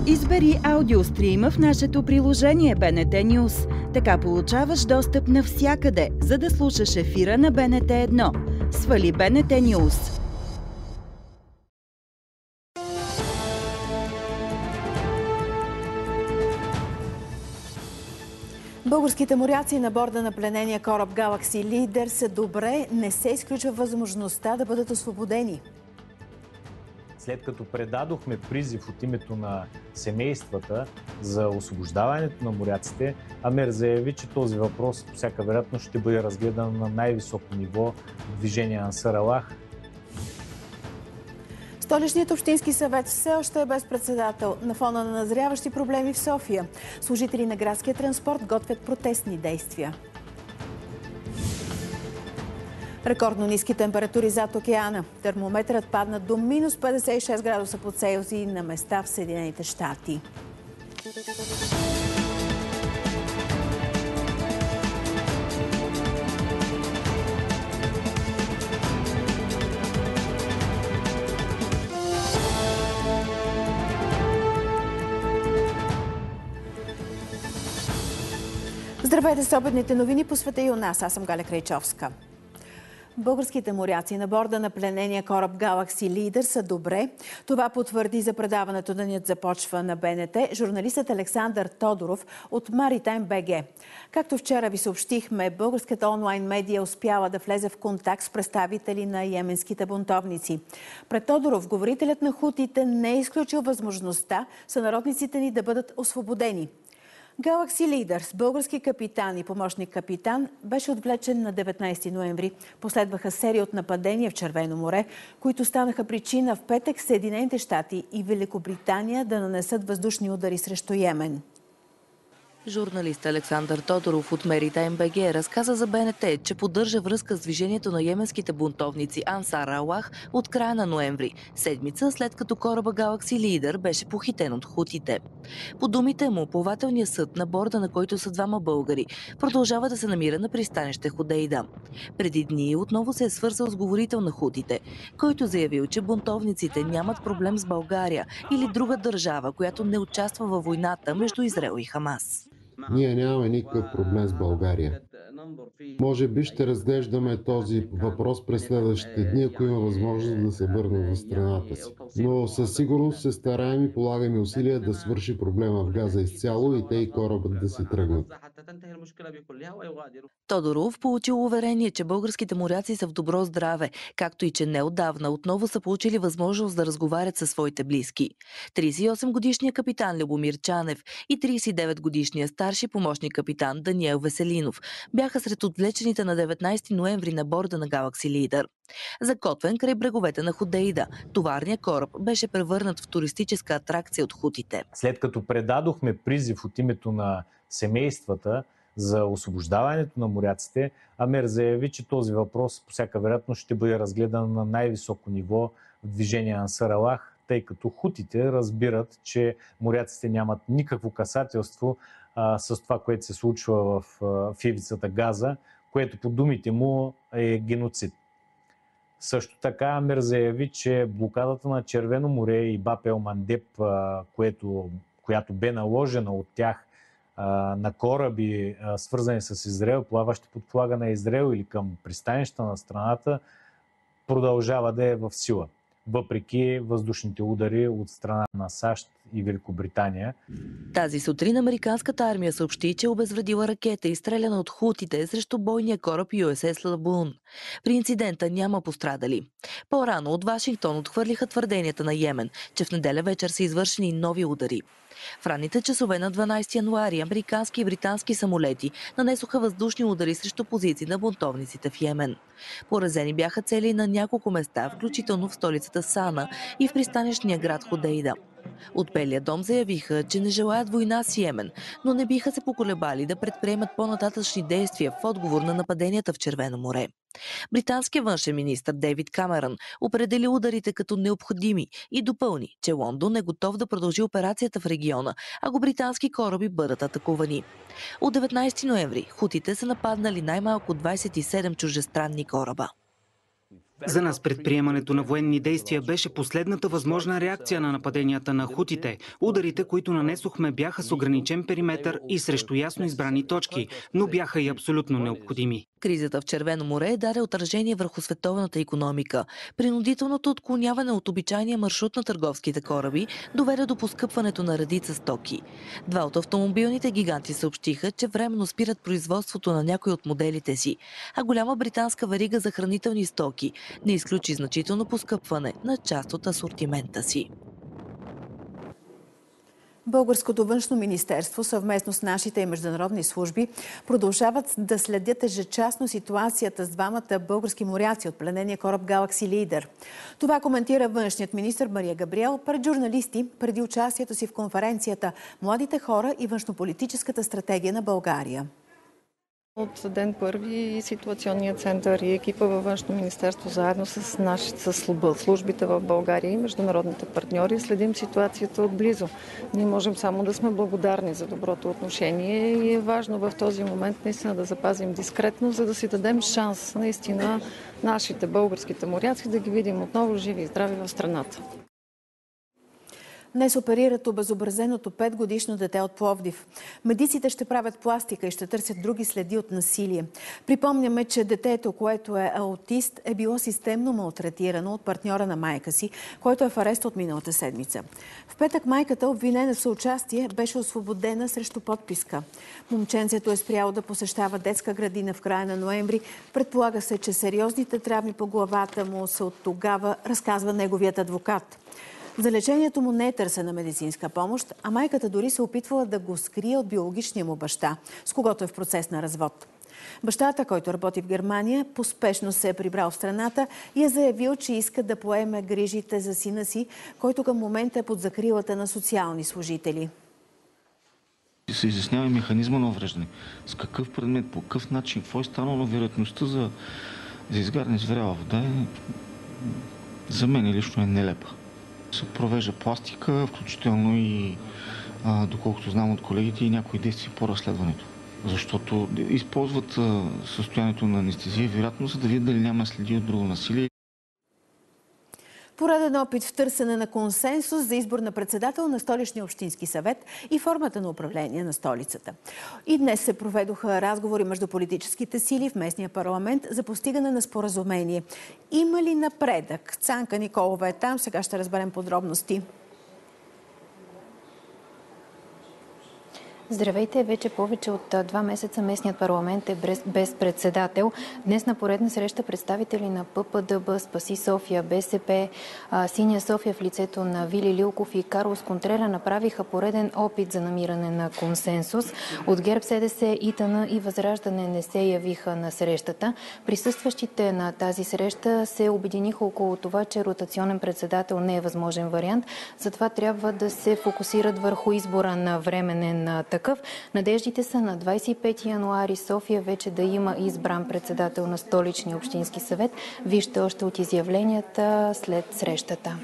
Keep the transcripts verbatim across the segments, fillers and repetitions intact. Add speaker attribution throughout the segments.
Speaker 1: Избери аудиострима в нашето приложение Б Н Т News. Така получаваш достъп навсякъде, за да слушаш ефира на Б Н Т едно. Свали Б Н Т News.
Speaker 2: Българските моряци на борда на пленения кораб Galaxy Leader са добре, не се изключва възможността да бъдат освободени.
Speaker 3: След като предадохме призив от името на семействата за освобождаването на моряците, Амер заяви, че този въпрос по всяка вероятност ще бъде разгледан на най-високо ниво в движение Ансар Аллах.
Speaker 2: Столичният общински съвет все още е без председател. На фона на назряващи проблеми в София, служители на градския транспорт готвят протестни действия. Рекордно ниски температури зад океана. Термометърът падна до минус петдесет и шест градуса по Целзий на места в Съединените щати. Здравейте с обедните новини по света и у нас. Аз съм Галя Крайчовска. Българските моряци на борда на пленения кораб Galaxy Leader са добре. Това потвърди за предаването Денят започва на Б Н Т журналистът Александър Тодоров от Maritime Б Г. Както вчера ви съобщихме, българската онлайн медия успяла да влезе в контакт с представители на йеменските бунтовници. Пред Тодоров говорителят на хутите не е изключил възможността сънародниците ни да бъдат освободени. Galaxy Leader с български капитан и помощник капитан беше отвлечен на деветнайсети ноември. Последваха серия от нападения в Червено море, които станаха причина в петък Съединените щати и Великобритания да нанесат въздушни удари срещу Йемен.
Speaker 4: Журналист Александър Тодоров от Maritime Б Г разказа за Б Н Т, че поддържа връзка с движението на йеменските бунтовници Ансар Аллах от края на ноември, седмица след като кораба Galaxy Leader беше похитен от хутите. По думите му, плавателният съд, на борда на който са двама българи, продължава да се намира на пристанище Ходейда. Преди дни отново се е свързал с говорител на хутите, който заявил, че бунтовниците нямат проблем с България или друга държава, която не участва във войната между Израел и Хамас.
Speaker 5: Ние нямаме никакъв проблем с България. Може би ще разглеждаме този въпрос през следващите дни, ако има възможност да се върнат в страната си. Но със сигурност се стараем и полагаме усилия да свърши проблема в Газа изцяло и те и корабът да си тръгнат.
Speaker 4: Тодоров получил уверение, че българските моряци са в добро здраве, както и че неотдавна отново са получили възможност да разговарят със своите близки. трийсет и осем годишният капитан Любомир Чанев и трийсет и девет годишният старши помощник капитан Даниел Веселинов бяха сред отвлечените на деветнайсети ноември на борда на Galaxy Leader. Закотвен край бреговете на Ходейда, товарният кораб беше превърнат в туристическа атракция от хутите.
Speaker 3: След като предадохме призив от името на семействата за освобождаването на моряците, Амер заяви, че този въпрос по всяка вероятност ще бъде разгледан на най-високо ниво в движение Ансар Аллах, тъй като хутите разбират, че моряците нямат никакво касателство а, с това, което се случва в, в ивицата Газа, което по думите му е геноцид. Също така Амер заяви, че блокадата на Червено море и Баб ел Мандеб, което, която бе наложена от тях на кораби, свързани с Израел, плаващи под флага на Израел или към пристанища на страната, продължава да е в сила, въпреки въздушните удари от страна на САЩ и Великобритания.
Speaker 4: Тази сутрин американската армия съобщи, че е обезвредила ракета, изстреляна от хутите срещу бойния кораб Ю Ес Ес Лабун. При инцидента няма пострадали. По-рано от Вашингтон отхвърлиха твърденията на Йемен, че в неделя вечер са извършени нови удари. В ранните часове на дванайсети януари американски и британски самолети нанесоха въздушни удари срещу позиции на бунтовниците в Йемен. Поразени бяха цели на няколко места, включително в столицата Сана и в пристанищния град Ходейда. От Белия дом заявиха, че не желаят война с Йемен, но не биха се поколебали да предприемат по-нататъчни действия в отговор на нападенията в Червено море. Британският външен министър Дейвид Камерън определи ударите като необходими и допълни, че Лондон е готов да продължи операцията в региона, ако британски кораби бъдат атакувани. От деветнайсети ноември хутите са нападнали най-малко двайсет и седем чуждестранни кораба.
Speaker 6: За нас предприемането на военни действия беше последната възможна реакция на нападенията на хутите. Ударите, които нанесохме, бяха с ограничен периметър и срещу ясно избрани точки, но бяха и абсолютно необходими.
Speaker 4: Кризата в Червено море даде отражение върху световната икономика. Принудителното отклоняване от обичайния маршрут на търговските кораби доведе до поскъпването на редица стоки. Два от автомобилните гиганти съобщиха, че временно спират производството на някои от моделите си, а голяма британска верига за хранителни стоки не изключи значително поскъпване на част от асортимента си.
Speaker 2: Българското външно министерство съвместно с нашите и международни служби продължават да следят ежечасно ситуацията с двамата български моряци от пленения кораб Galaxy Leader. Това коментира външният министър Мария Габриел пред журналисти преди участието си в конференцията «Младите хора и външнополитическата стратегия на България».
Speaker 7: От ден първи ситуационният център и екипа във Външно министерство заедно с, наши, с службите в България и международните партньори следим ситуацията отблизо. Ние можем само да сме благодарни за доброто отношение и е важно в този момент наистина да запазим дискретно, за да си дадем шанс наистина нашите българските моряци да ги видим отново живи и здрави в страната.
Speaker 2: Днес оперират обезобразеното петгодишно дете от Пловдив. Медиците ще правят пластика и ще търсят други следи от насилие. Припомняме, че детето, което е аутист, е било системно малтретирано от партньора на майка си, който е в арест от миналата седмица. В петък майката, обвинена в съучастие, беше освободена срещу подписка. Момченцето е спряло да посещава детска градина в края на ноември. Предполага се, че сериозните травми по главата му са от тогава, разказва неговият адвокат. За лечението му не е търсена медицинска помощ, а майката дори се опитвала да го скрие от биологичния му баща, с когото е в процес на развод. Бащата, който работи в Германия, поспешно се е прибрал в страната и е заявил, че иска да поеме грижите за сина си, който към момента е под закрилата на социални служители.
Speaker 8: Се изяснява механизма на увреждане. С какъв предмет, по какъв начин, какво е станало, вероятността за, за изгаряне с вряла вода е, за мен лично е нелепа. Се провежда пластика, включително и, а, доколкото знам от колегите, и някои действия по разследването. Защото използват а, състоянието на анестезия, вероятно, за да видят дали няма следи от друго насилие.
Speaker 2: Пореден опит в търсене на консенсус за избор на председател на Столичния общински съвет и формата на управление на столицата. И днес се проведоха разговори между политическите сили в местния парламент за постигане на споразумение. Има ли напредък? Цанка Николова е там. Сега ще разберем подробности.
Speaker 9: Здравейте! Вече повече от два месеца местният парламент е без, без председател. Днес на поредна среща представители на П П Д Б, Спаси София, Б С П, Синя София в лицето на Вили Лилков и Карлос Контрера направиха пореден опит за намиране на консенсус. От ГЕРБ, С Д С, И Т Н и Възраждане не се явиха на срещата. Присъстващите на тази среща се обединиха около това, че ротационен председател не е възможен вариант. Затова трябва да се фокусират върху избора на временен такъв. Надеждите са на двадесет и пети януари София вече да има избран председател на Столичния общински съвет. Вижте още от изявленията след срещата.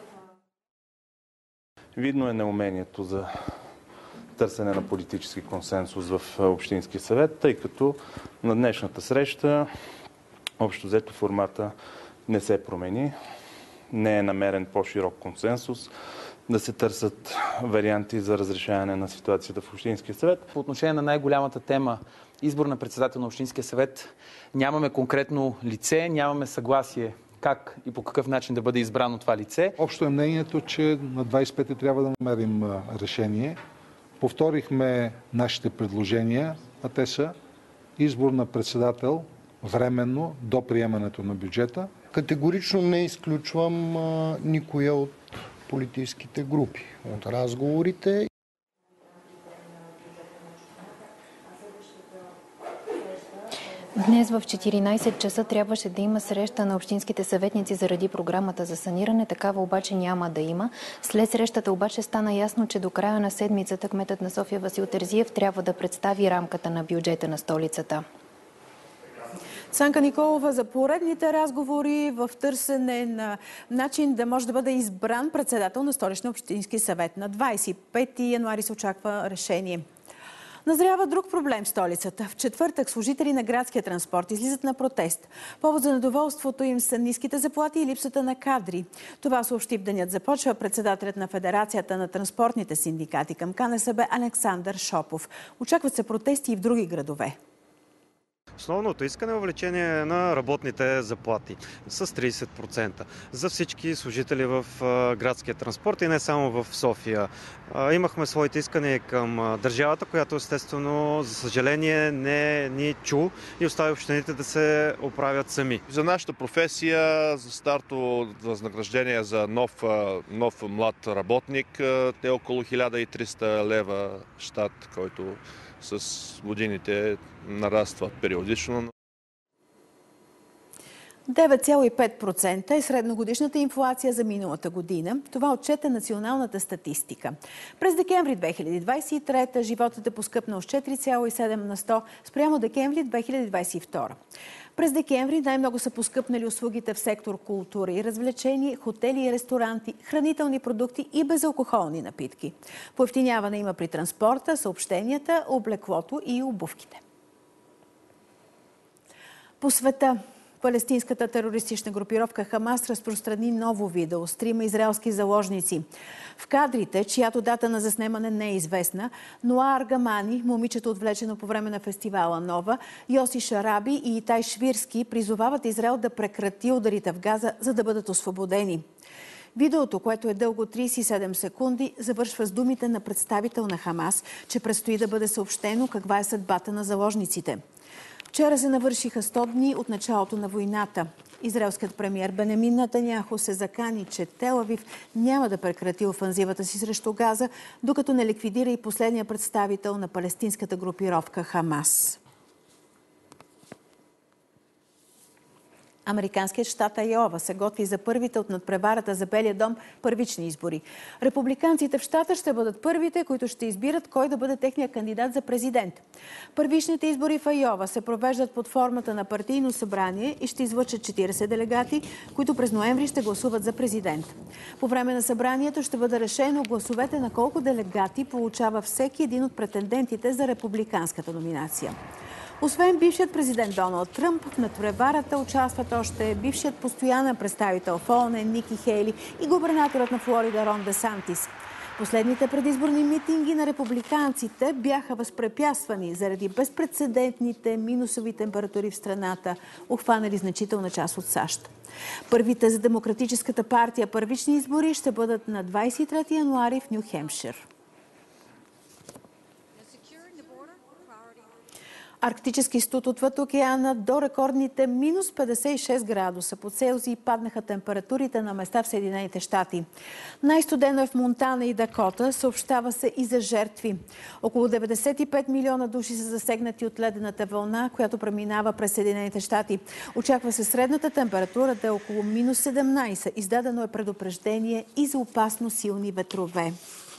Speaker 10: Видно е неумението за търсене на политически консенсус в Общинския съвет, тъй като на днешната среща общо взето формата не се промени. Не е намерен по-широк консенсус да се търсят варианти за разрешаване на ситуацията в Общинския съвет.
Speaker 11: По отношение на най-голямата тема избор на председател на Общинския съвет нямаме конкретно лице, нямаме съгласие как и по какъв начин да бъде избрано това лице.
Speaker 12: Общо е мнението, че на двадесет и пети трябва да намерим решение. Повторихме нашите предложения, а те са избор на председател временно до приемането на бюджета.
Speaker 13: Категорично не изключвам а, никоя от политическите групи от разговорите.
Speaker 9: Днес в четиринадесет часа трябваше да има среща на общинските съветници заради програмата за саниране. Такава обаче няма да има. След срещата обаче стана ясно, че до края на седмицата кметът на София Васил Терзиев трябва да представи рамката на бюджета на столицата.
Speaker 2: Цанка Николова за поредните разговори в търсене на начин да може да бъде избран председател на Столичния общински съвет. На двадесет и пети януари се очаква решение. Назрява друг проблем в столицата. В четвъртък служители на градския транспорт излизат на протест. Повод за недоволството им са ниските заплати и липсата на кадри. Това съобщи в денят започва председателят на Федерацията на транспортните синдикати към КНСБ Александър Шопов. Очакват се протести и в други градове.
Speaker 14: Основното искане е увеличение на работните заплати с трийсет процента за всички служители в градския транспорт и не само в София. Имахме своите искания към държавата, която естествено, за съжаление, не ни чу и остави общините да се оправят сами.
Speaker 15: За нашата професия, за старто възнаграждение за нов, нов млад работник е около хиляда и триста лева щат, който с годините нарастват периодично.
Speaker 2: девет цяло и пет процента е средногодишната инфлация за миналата година. Това отчета националната статистика. През декември две хиляди двадесет и трета животът е поскъпнал с четири цяло и седем на сто спрямо декември две хиляди двадесет и втора. През декември най-много са поскъпнали услугите в сектор култура и развлечения, хотели и ресторанти, хранителни продукти и безалкохолни напитки. Поевтиняване има при транспорта, съобщенията, облеклото и обувките. По света палестинската терористична групировка Хамас разпространи ново видео с трима израелски заложници. В кадрите, чиято дата на заснемане не е известна, Ноа Аргамани, момичето отвлечено по време на фестивала Нова, Йоси Шараби и Итай Швирски призовават Израел да прекрати ударите в Газа, за да бъдат освободени. Видеото, което е дълго трийсет и седем секунди, завършва с думите на представител на Хамас, че предстои да бъде съобщено каква е съдбата на заложниците. Вчера се навършиха сто дни от началото на войната. Израелският премиер Бенямин Нетаняху се закани, че Тел Авив няма да прекрати офанзивата си срещу Газа, докато не ликвидира и последния представител на палестинската групировка Хамас. Американският щат Айова се готви за първите от надпреварата за Белия дом първични избори. Републиканците в щата ще бъдат първите, които ще избират кой да бъде техният кандидат за президент. Първичните избори в Айова се провеждат под формата на партийно събрание и ще излъчат четирийсет делегати, които през ноември ще гласуват за президент. По време на събранието ще бъде решено гласовете на колко делегати получава всеки един от претендентите за републиканската номинация. Освен бившият президент Доналд Тръмп, в надпреварата участват още бившият постоянен представител в ООН Ники Хейли и губернаторът на Флорида Рон Десантис. Последните предизборни митинги на републиканците бяха възпрепятствани заради безпрецедентните минусови температури в страната, обхванали значителна част от САЩ. Първите за Демократическата партия първични избори ще бъдат на двадесет и трети януари в Ню Хемпшир. Арктически студ отвъд океана до рекордните минус петдесет и шест градуса по Целзий паднаха температурите на места в Съединените щати. Най-студено е в Монтана и Дакота, съобщава се и за жертви. Около деветдесет и пет милиона души са засегнати от ледената вълна, която преминава през Съединените щати. Очаква се средната температура да е около минус седемнадесет. Издадено е предупреждение и за опасно силни ветрове.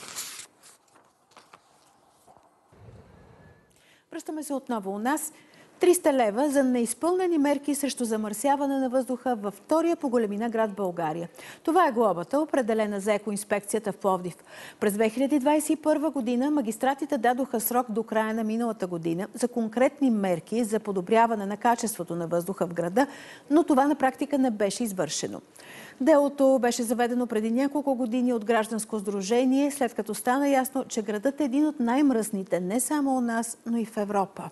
Speaker 2: Връщаме се отново у нас. триста лева за неизпълнени мерки срещу замърсяване на въздуха във втория по големина град в България. Това е глобата, определена за екоинспекцията в Пловдив. През две хиляди двадесет и първа година магистратите дадоха срок до края на миналата година за конкретни мерки за подобряване на качеството на въздуха в града, но това на практика не беше извършено. Делото беше заведено преди няколко години от гражданско сдружение, след като стана ясно, че градът е един от най-мръсните не само у нас, но и в Европа.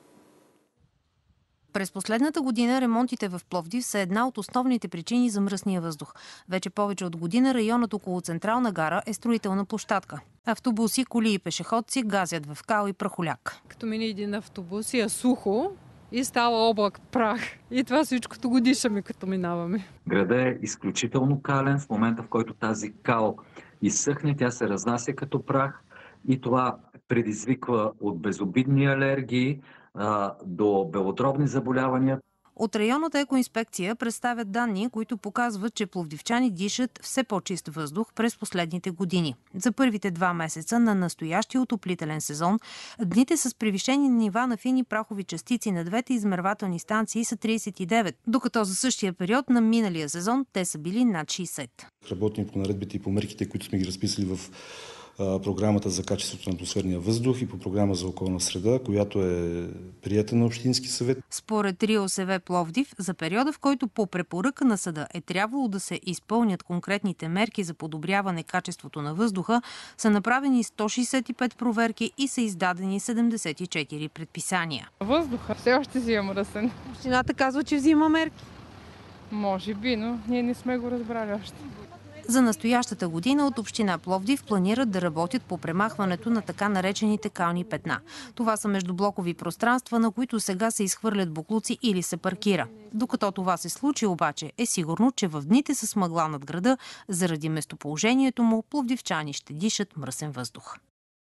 Speaker 16: През последната година ремонтите в Пловдив са една от основните причини за мръсния въздух. Вече повече от година районът около Централна гара е строителна площадка. Автобуси, коли и пешеходци газят в кал и прахоляк.
Speaker 17: Като мине един автобус и е сухо и става облак прах. И това всичкото го дишаме, като минаваме.
Speaker 18: Градът е изключително кален. В момента, в който тази кал изсъхне, тя се разнася като прах и това предизвиква от безобидни алергии до белодробни заболявания.
Speaker 16: От районната екоинспекция представят данни, които показват, че пловдивчани дишат все по-чист въздух през последните години. За първите два месеца на настоящия отоплителен сезон дните с превишени нива на фини прахови частици на двете измервателни станции са тридесет и девет, докато за същия период на миналия сезон те са били над шейсет.
Speaker 19: Работим по наредбите и по мерките, които сме ги разписали в програмата за качеството на атмосферния въздух и по програма за околна среда, която е приета на Общински съвет.
Speaker 16: Според РИОСВ Пловдив, за периода, в който по препоръка на съда е трябвало да се изпълнят конкретните мерки за подобряване качеството на въздуха, са направени сто шейсет и пет проверки и са издадени седемдесет и четири предписания.
Speaker 20: Въздуха все още си е мръсен.
Speaker 16: Общината казва, че взима мерки.
Speaker 20: Може би, но ние не сме го разбрали още.
Speaker 16: За настоящата година от община Пловдив планират да работят по премахването на така наречените кални петна. Това са междублокови пространства, на които сега се изхвърлят боклуци или се паркира. Докато това се случи обаче, е сигурно, че в дните с мъгла над града, заради местоположението му, пловдивчани ще дишат мръсен въздух.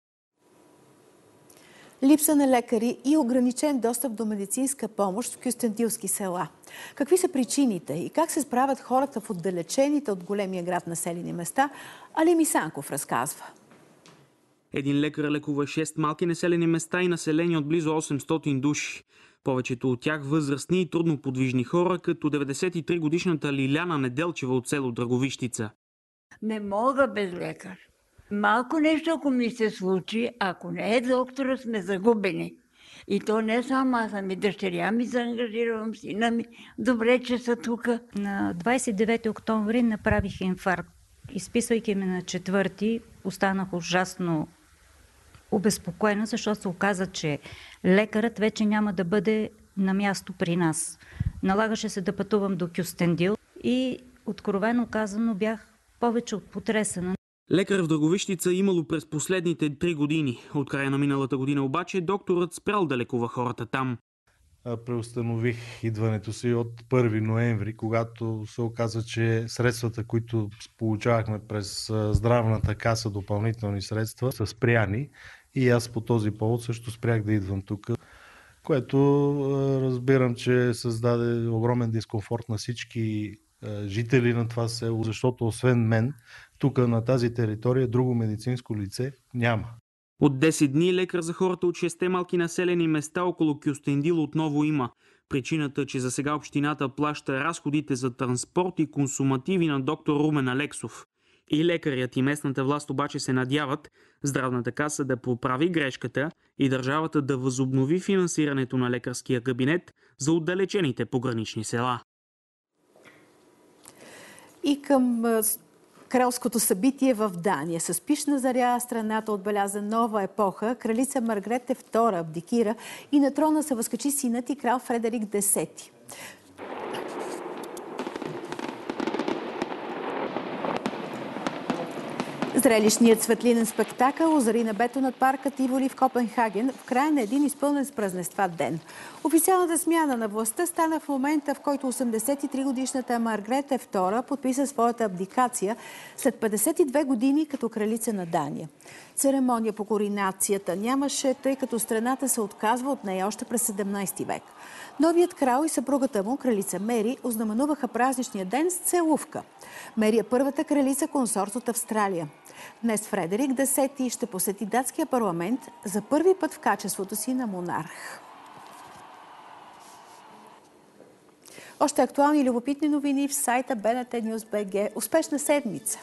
Speaker 2: Липса на лекари и ограничен достъп до медицинска помощ в кюстендилски села. Какви са причините и как се справят хората в отдалечените от големия град населени места, Али Мисанков разказва.
Speaker 6: Един лекар лекува шест малки населени места и население от близо осемстотин души. Повечето от тях възрастни и трудно подвижни хора, като деветдесет и три годишната Лиляна Неделчева от село Драговищица.
Speaker 21: Не мога без лекар. Малко нещо, ако ми се случи, ако не е доктора, сме загубени. И то не само аз, ами дъщеря ми заангажирам, сина ми. Добре, че са тук.
Speaker 22: На двадесет и девети октомври направих инфаркт. Изписвайки ме на четвърти, останах ужасно обезпокоена, защото се оказа, че лекарът вече няма да бъде на място при нас. Налагаше се да пътувам до Кюстендил и, откровено казано, бях повече от потресена.
Speaker 6: Лекар в Драговищица имало през последните три години. От края на миналата година обаче докторът спрял да лекува хората там.
Speaker 23: Преустанових идването си от първи ноември, когато се оказа, че средствата, които получавахме през здравната каса, допълнителни средства, са спряни. И аз по този повод също спрях да идвам тук, което разбирам, че създаде огромен дискомфорт на всички жители на това село, защото освен мен, тук на тази територия друго медицинско лице няма.
Speaker 6: От десет дни лекар за хората от шестте малки населени места около Кюстендил отново има. Причината, че за сега общината плаща разходите за транспорт и консумативи на доктор Румен Алексов. И лекарят и местната власт обаче се надяват здравната каса да поправи грешката и държавата да възобнови финансирането на лекарския кабинет за отдалечените погранични села.
Speaker 2: И към кралското събитие в Дания. С пишна заря страната отбеляза нова епоха. Кралица Маргрете втора абдикира и на трона се възкачи синът и крал Фредерик десети. Зрелищният светлинен спектакъл озари небето над парка Тиволи в Копенхаген в края на един изпълнен с празненства ден. Официалната смяна на властта стана в момента, в който осемдесет и три годишната Маргрете втора подписа своята абдикация след петдесет и две години като кралица на Дания. Церемония по коронацията нямаше, тъй като страната се отказва от нея още през седемнадесети век. Новият крал и съпругата му, кралица Мери, ознаменуваха празничния ден с целувка. Мери е първата кралица консорт от Австралия. Днес Фредерик десети ще посети датския парламент за първи път в качеството си на монарх. Още актуални и любопитни новини в сайта би ен те Нюз точка би джи. Успешна седмица!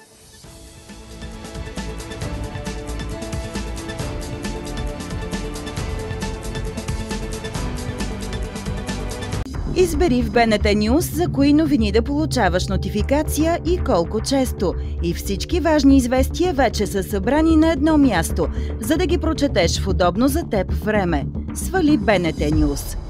Speaker 1: Избери в би ен те News за кои новини да получаваш нотификация и колко често. И всички важни известия вече са събрани на едно място, за да ги прочетеш в удобно за теб време. Свали би ен те News.